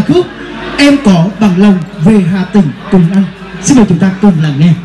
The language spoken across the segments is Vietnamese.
khúc Em Có Bằng Lòng Về Hà Tĩnh cùng anh. Xin mời chúng ta cùng lắng nghe.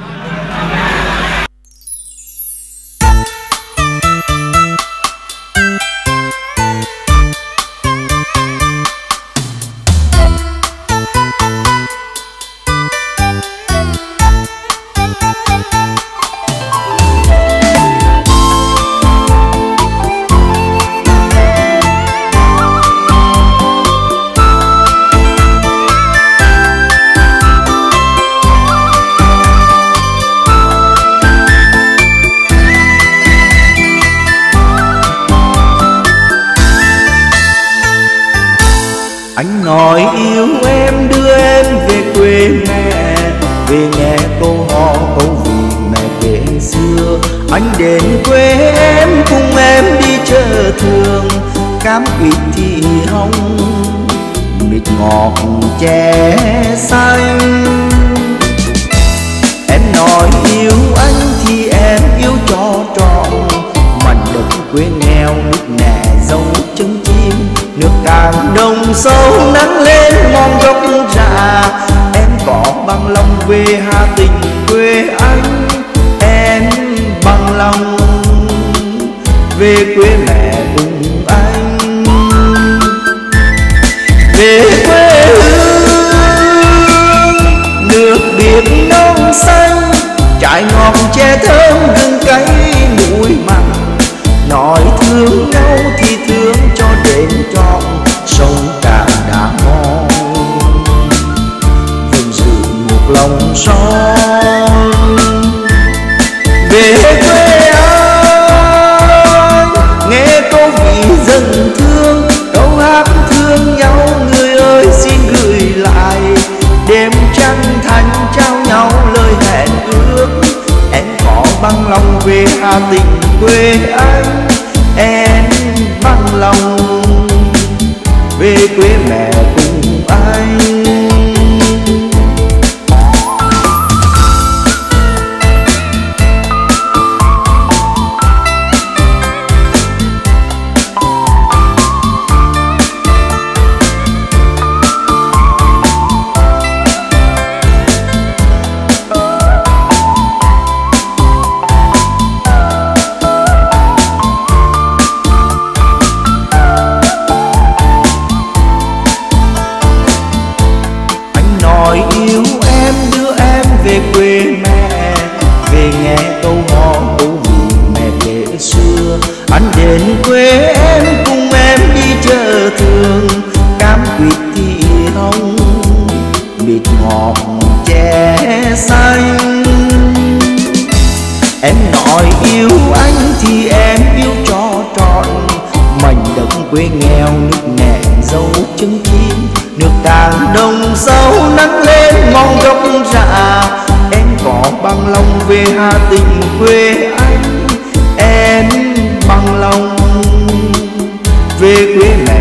Anh nói yêu em đưa em về quê mẹ, về nghe câu hò câu vì mẹ kể xưa. Anh đến quê em cùng em đi chợ thường, cam quýt thì hồng, mít ngọt chè xanh. Em nói yêu anh thì em yêu cho trọn mảnh đất quê nghèo, nước nẻ dấu chân chim. Nước càng đông sâu nắng lên mong gốc rạ. Em có bằng lòng về Hà Tĩnh quê anh, em bằng lòng về quê mẹ cùng anh. Về quê hương nước biển non xanh, trái ngọt chè thơm gừng cay muối mặn. Nói thương nhau thì thương cho đến trọn sông Cạn đã mòn, vẫn giữ một lòng son. Về quê anh nghe câu ví dân thương, câu hát thương nhau người ơi xin gửi lại. Đêm trăng thanh trao nhau lời hẹn ước, em có bằng lòng về Hà Tĩnh quê anh, em bằng lòng về quê mẹ cùng anh. Nói yêu em đưa em về quê mẹ, về nghe câu hò câu vì mẹ kể xưa. Anh đến quê em cùng em đi chợ thường, cam quýt thì hồng, mít ngọt chè xanh. Em nói yêu anh thì em yêu cho trọn mảnh đất quê nghèo, nước nẻ dấu chân chim. Nước càng đông sâu nắng lên mong gốc rạ. Em có bằng lòng về Hà Tĩnh quê anh, em bằng lòng về quê mẹ